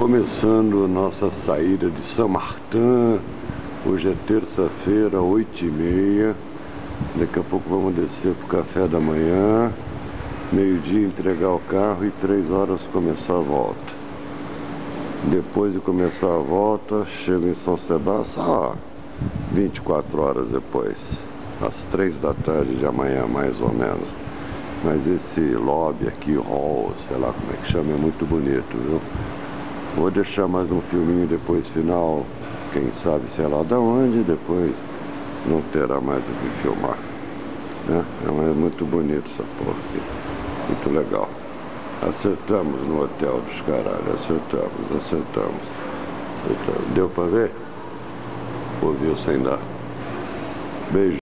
Começando nossa saída de São Martin. Hoje é terça-feira, 8h30. Daqui a pouco vamos descer para o café da manhã. Meio-dia entregar o carro e 3 horas começar a volta. Depois de começar a volta, chego em São Sebastião 24 horas depois, às 3 da tarde de amanhã, mais ou menos. Mas esse lobby aqui, hall, sei lá como é que chama, é muito bonito, viu? Vou deixar mais um filminho depois final, quem sabe sei lá da onde, depois não terá mais o que filmar, né? É muito bonito essa porra aqui, muito legal. Acertamos no hotel dos caralhos, acertamos. Deu pra ver? Ouviu sem dar. Beijo.